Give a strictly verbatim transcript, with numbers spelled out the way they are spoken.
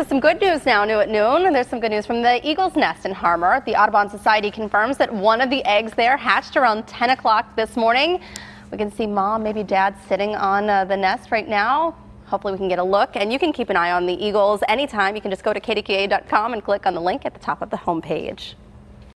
So some good news now, new at noon. And there's some good news from the Eagle's Nest in Harmar. The Audubon Society confirms that one of the eggs there hatched around ten o'clock this morning. We can see mom, maybe dad sitting on uh, the nest right now. Hopefully we can get a look, and you can keep an eye on the eagles anytime. You can just go to K D K A dot com and click on the link at the top of the homepage.